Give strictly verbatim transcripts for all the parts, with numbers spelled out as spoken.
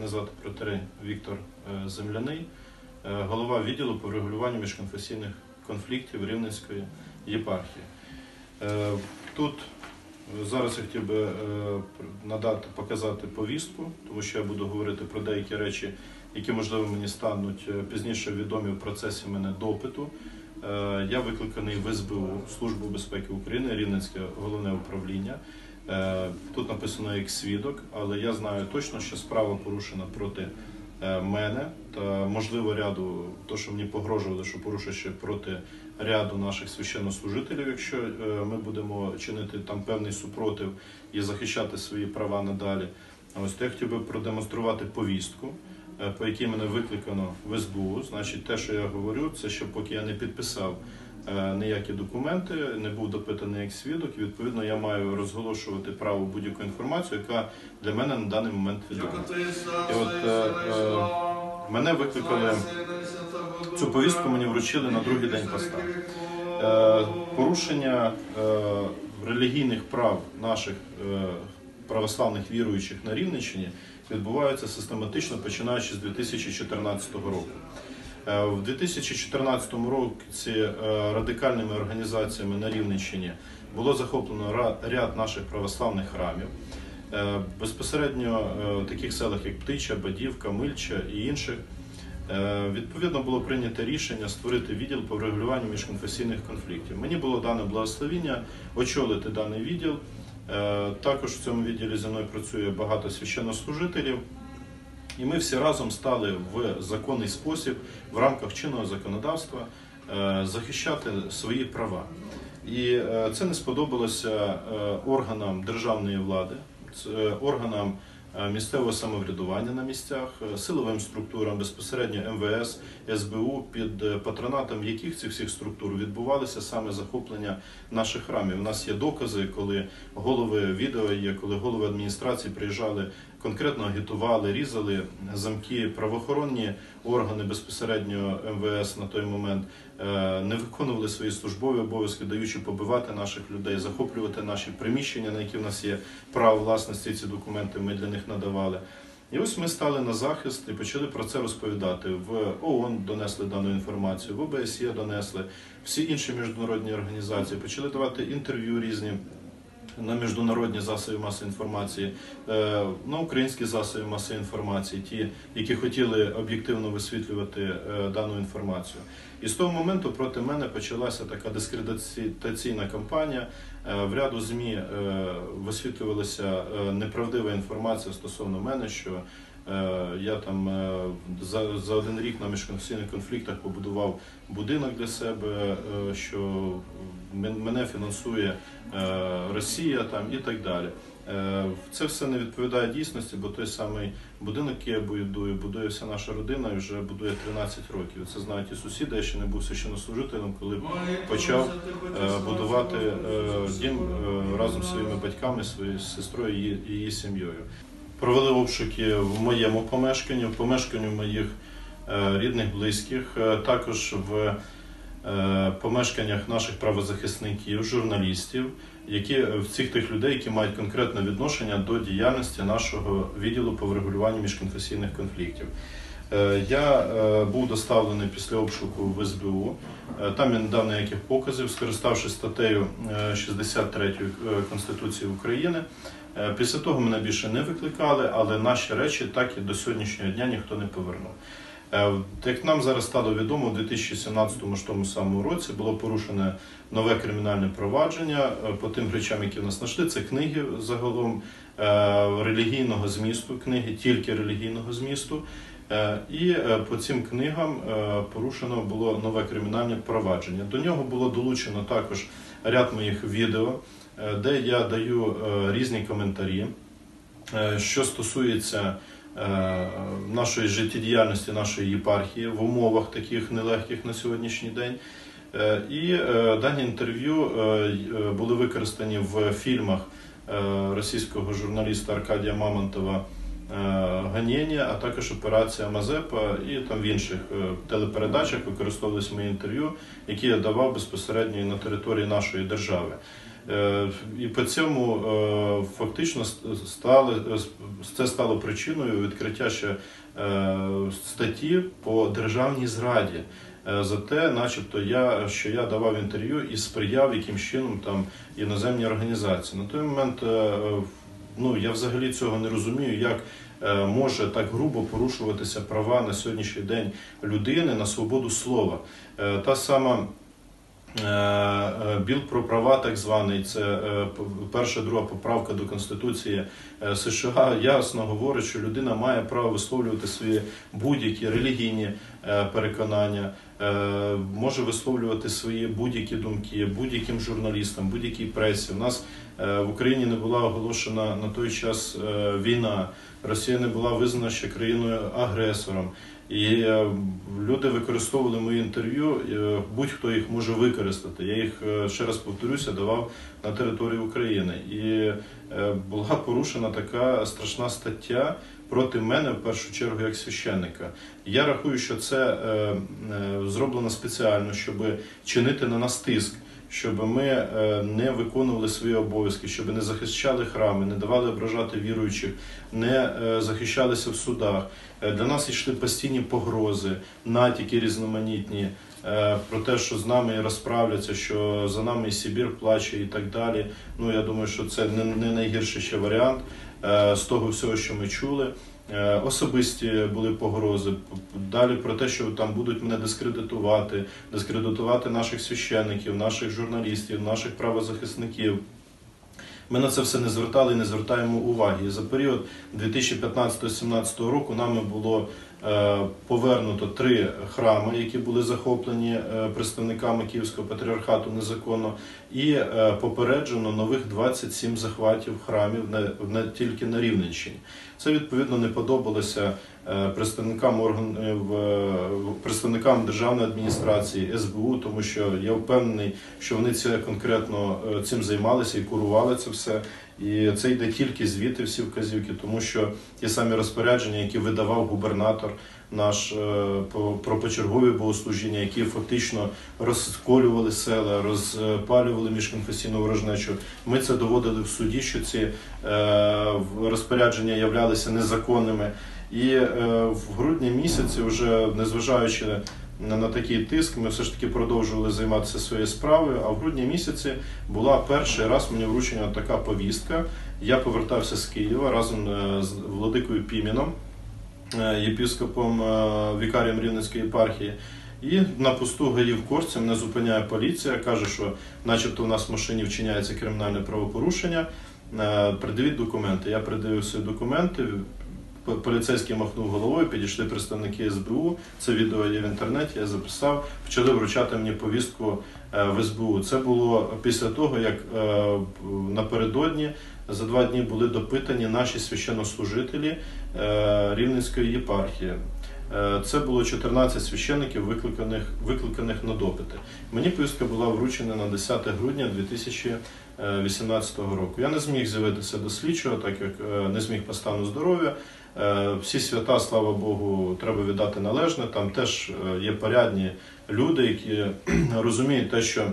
звати Протерей Віктор Земляний, голова відділу по врегулюванню міжконфесійних конфліктів Рівненської єпархії. Тут зараз я хотів би надати, показати повістку, тому що я буду говорити про деякі речі, які, можливо, мені стануть пізніше відомі в процесі мене допиту. Я викликаний в ес бе у, Службу безпеки України, Рівненське головне управління. Тут написано як свідок, але я знаю точно, що справа порушена проти мене та, можливо, ряду, то, що мені погрожували, що порушує ще проти ряду наших священнослужителів, якщо ми будемо чинити там певний супротив і захищати свої права надалі. Ось я хотів би продемонструвати повістку, по якій мене викликано в ес бе у. Значить, те, що я говорю, це що поки я не підписав ніякі документи, не був допитаний як свідок, і, відповідно, я маю розголошувати право будь-яку інформацію, яка для мене на даний момент відома. І от е, е, мене викликали, цю повістку мені вручили на другий день поста. Е, порушення е, релігійних прав наших е, православних віруючих на Рівненщині відбуваються систематично, починаючи з дві тисячі чотирнадцятого року. В дві тисячі чотирнадцятому році радикальними організаціями на Рівненщині було захоплено ряд наших православних храмів. Безпосередньо в таких селах, як Птича, Бадівка, Мильча і інших, відповідно було прийнято рішення створити відділ по врегулюванню міжконфесійних конфліктів. Мені було дане благословіння очолити даний відділ. Також в цьому відділі зі мною працює багато священнослужителів. І ми всі разом стали в законний спосіб, в рамках чинного законодавства, захищати свої права. І це не сподобалося органам державної влади, органам місцевого самоврядування на місцях, силовим структурам, безпосередньо ем ве ес, ес бе у, під патронатом яких цих всіх структур відбувалися саме захоплення наших храмів. У нас є докази, коли голови відео є, коли голови адміністрації приїжджали, конкретно агітували, різали замки. Правоохоронні органи безпосередньо ем ве ес на той момент не виконували свої службові обов'язки, даючи побивати наших людей, захоплювати наші приміщення, на які в нас є право власності, ці документи ми для них надавали. І ось ми стали на захист і почали про це розповідати. В о о ен донесли дану інформацію, в о бе ес є донесли, всі інші міжнародні організації почали давати інтерв'ю різні на міжнародні засоби масової інформації, на українські засоби масової інформації, ті, які хотіли об'єктивно висвітлювати дану інформацію. І з того моменту проти мене почалася така дискредитаційна кампанія. В ряду ЗМІ висвітлювалася неправдива інформація стосовно мене, що я там за, за один рік на міжконфесійних конфліктах побудував будинок для себе, що мене фінансує Росія там, і так далі. Це все не відповідає дійсності, бо той самий будинок, який я будую, будує вся наша родина і вже будує тринадцять років. Це знають і сусіди, я ще не був священнослужителем, коли почав будувати дім разом зі своїми батьками, своєю сестрою і її сім'єю. Провели обшуки в моєму помешканні, в помешканні моїх рідних, близьких, також в помешканнях наших правозахисників, журналістів, які, в цих тих людей, які мають конкретне відношення до діяльності нашого відділу по врегулюванню міжконфесійних конфліктів. Я був доставлений після обшуку в ес бе у, там я не дав ніяких показів, скориставшись статтею шістдесят третьої Конституції України. Після того мене більше не викликали, але наші речі так і до сьогоднішнього дня ніхто не повернув. Як нам зараз стало відомо, у дві тисячі сімнадцятому ж тому самому році було порушене нове кримінальне провадження по тим речам, які в нас знайшли. Це книги загалом релігійного змісту, книги тільки релігійного змісту. І по цим книгам порушено було нове кримінальне провадження. До нього було долучено також ряд моїх відео, де я даю різні коментарі, що стосується нашої життєдіяльності, нашої єпархії в умовах таких нелегких на сьогоднішній день. І дані інтерв'ю були використані в фільмах російського журналіста Аркадія Мамонтова «Гоніння», а також «Операція Мазепа» і там в інших телепередачах використовувалися мої інтерв'ю, які я давав безпосередньо на території нашої держави. І по цьому фактично стали, це стало причиною відкриття ще статті по державній зраді. За те, начебто, я, що я давав інтерв'ю і сприяв якимсь чином там іноземній організації. На той момент ну, я взагалі цього не розумію, як може так грубо порушуватися права на сьогоднішній день людини на свободу слова. Та сама Біл про права, так званий, це перша, друга поправка до Конституції США, ясно говорить, що людина має право висловлювати свої будь-які релігійні переконання, може висловлювати свої будь-які думки будь-яким журналістам, будь-якій пресі. У нас в Україні не була оголошена на той час війна, Росія не була визнана ще країною-агресором. І люди використовували мої інтерв'ю, будь-хто їх може використати. Я їх, ще раз повторюся, давав на території України. І була порушена така страшна стаття проти мене, в першу чергу, як священника. Я рахую, що це зроблено спеціально, щоб чинити на нас тиск, щоб ми не виконували свої обов'язки, щоб не захищали храми, не давали ображати віруючих, не захищалися в судах. Для нас йшли постійні погрози, натяки різноманітні, про те, що з нами розправляться, що за нами і Сибір плаче і так далі. Ну, я думаю, що це не найгірший ще варіант з того всього, що ми чули. Особисті були погрози, далі про те, що там будуть мене дискредитувати, дискредитувати наших священників, наших журналістів, наших правозахисників. Ми на це все не звертали і не звертаємо уваги. І за період дві тисячі п'ятнадцятого - дві тисячі сімнадцятого року нами було повернуто три храми, які були захоплені представниками Київського патріархату незаконно, і попереджено нових двадцять сім захватів храмів не тільки на Рівненщині. Це, відповідно, не подобалося представникам органів, представникам державної адміністрації, ес бе у, тому що я впевнений, що вони це конкретно цим займалися і курували це все. І це йде тільки звідти всі вказівки, тому що ті самі розпорядження, які видавав губернатор наш про почергові богослужіння, які фактично розколювали села, розпалювали міжконфесійну ворожнечу. Ми це доводили в суді, що ці розпорядження являлися незаконними. І в грудні місяці, вже незважаючи на такий тиск, ми все ж таки продовжували займатися своєю справою, а в грудні місяці була перший раз мені вручена така повістка. Я повертався з Києва разом з владикою Піменом, єпископом, вікарієм Рівненської єпархії. І на посту гаїв Корці мене зупиняє поліція, каже, що начебто у нас в машині вчиняється кримінальне правопорушення, придивіть документи. Я придивив свої документи, поліцейський махнув головою, підійшли представники ес бе у, це відео є в інтернеті, я записав, почали вручати мені повістку в ес бе у. Це було після того, як напередодні за два дні були допитані наші священнослужителі Рівненської єпархії. Це було чотирнадцять священників, викликаних, викликаних на допити. Мені повістка була вручена на десяте грудня дві тисячі вісімнадцятого року. Я не зміг з'явитися до слідчого, так як не зміг по стану здоров'я. Всі свята, слава Богу, треба віддати належне. Там теж є порядні люди, які розуміють те, що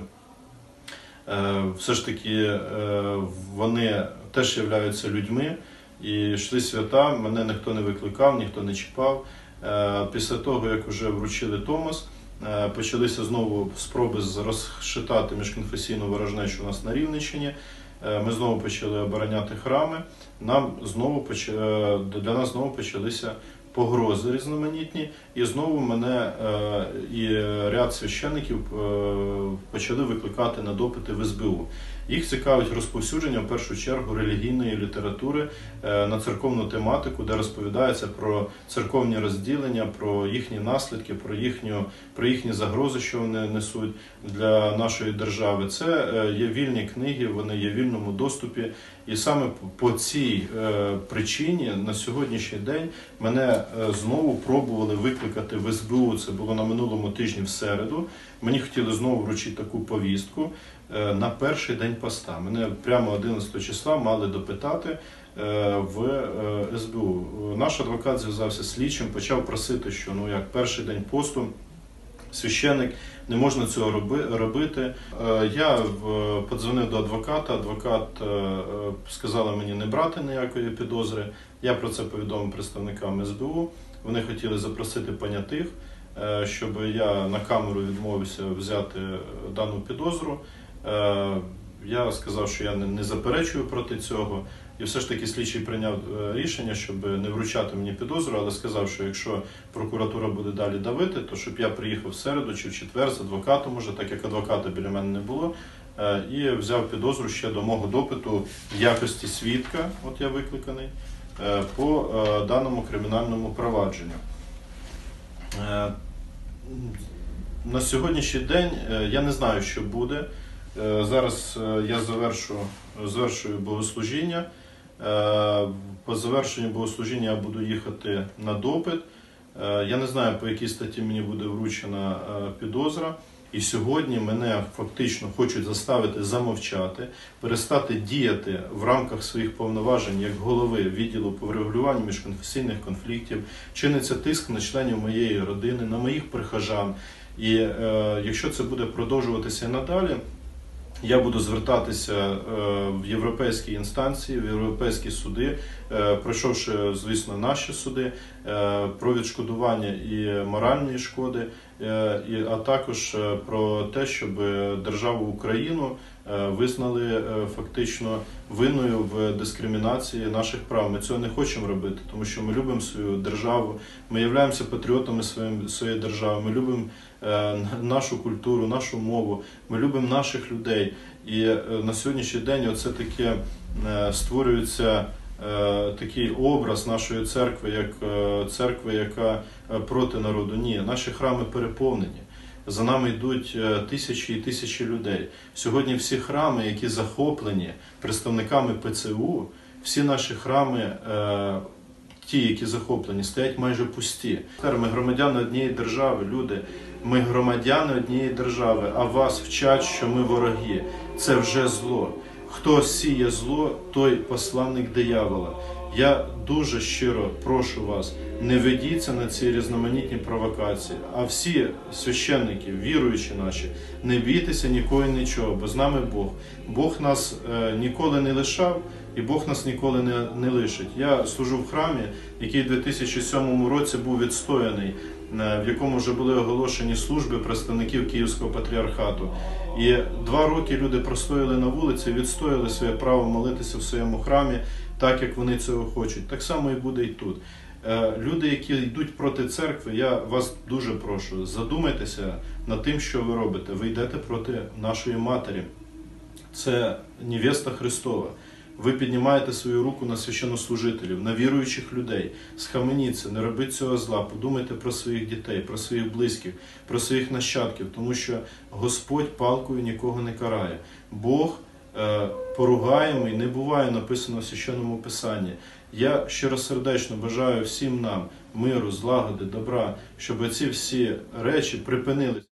все ж таки вони теж являються людьми. І йшли свята, мене ніхто не викликав, ніхто не чіпав. Після того, як вже вручили Томос, почалися знову спроби розшитати міжконфесійну ворожнечу у нас на Рівненщині. Ми знову почали обороняти храми. Нам знову для нас знову почалися погрози різноманітні, і знову мене і ряд священиків почали викликати на допити в ес бе у. Їх цікавить розповсюдження, в першу чергу, релігійної літератури на церковну тематику, де розповідається про церковні розділення, про їхні наслідки, про, їхню, про їхні загрози, що вони несуть для нашої держави. Це є вільні книги, вони є в вільному доступі. І саме по цій причині на сьогоднішній день мене знову пробували викликати в ес бе у. Це було на минулому тижні в середу. Мені хотіли знову вручити таку повістку на перший день поста. Мене прямо одинадцятого числа мали допитати в ес бе у. Наш адвокат зв'язався з слідчим, почав просити, що ну як перший день посту, священик, не можна цього робити. Я подзвонив до адвоката, адвокат сказала мені не брати ніякої підозри. Я про це повідомив представникам ес бе у. Вони хотіли запросити понятих, щоб я на камеру відмовився взяти дану підозру. Я сказав, що я не заперечую проти цього. І все ж таки слідчий прийняв рішення, щоб не вручати мені підозру, але сказав, що якщо прокуратура буде далі давити, то щоб я приїхав в середу чи в четвер з адвокатом, уже, так як адвоката біля мене не було, і взяв підозру ще до мого допиту в якості свідка, от я викликаний, по даному кримінальному провадженню. На сьогоднішній день я не знаю, що буде. Зараз я завершу, завершую богослужіння. По завершенню богослужіння я буду їхати на допит. Я не знаю, по якій статті мені буде вручена підозра. І сьогодні мене фактично хочуть заставити замовчати, перестати діяти в рамках своїх повноважень як голови відділу по врегулюванню міжконфесійних конфліктів. Чиниться тиск на членів моєї родини, на моїх прихожан. І е, якщо це буде продовжуватися і надалі, я буду звертатися в європейські інстанції, в європейські суди, пройшовши, звісно, наші суди, про відшкодування і моральної шкоди, а також про те, щоб державу Україну визнали фактично винною в дискримінації наших прав. Ми цього не хочемо робити, тому що ми любимо свою державу, ми являємося патріотами своєї держави, ми любимо нашу культуру, нашу мову, ми любимо наших людей. І на сьогоднішній день оце таке створюється такий образ нашої церкви, як церкви, яка проти народу. Ні, наші храми переповнені. За нами йдуть тисячі і тисячі людей. Сьогодні всі храми, які захоплені представниками пе це у, всі наші храми, ті, які захоплені, стоять майже пусті. Ми громадяни однієї держави, люди. Ми громадяни однієї держави, а вас вчать, що ми вороги. Це вже зло. Хто сіє зло, той посланник диявола. Я дуже щиро прошу вас, не ведіться на ці різноманітні провокації. А всі священники, віруючі наші, не бійтеся нікого і нічого, бо з нами Бог. Бог нас е, ніколи не лишав, і Бог нас ніколи не, не лишить. Я служу в храмі, який у дві тисячі сьомому році був відстояний, в якому вже були оголошені служби представників Київського патріархату. І два роки люди простояли на вулиці, відстояли своє право молитися в своєму храмі, так як вони цього хочуть. Так само і буде і тут. Люди, які йдуть проти церкви, я вас дуже прошу, задумайтеся над тим, що ви робите. Ви йдете проти нашої матері. Це невеста Христова. Ви піднімаєте свою руку на священнослужителів, на віруючих людей. Схаменіться, не робіть цього зла, подумайте про своїх дітей, про своїх близьких, про своїх нащадків, тому що Господь палкою нікого не карає. Бог е, поругаємий не буває, написано в Священному Писанні. Я щиросердечно бажаю всім нам миру, злагоди, добра, щоб ці всі речі припинились.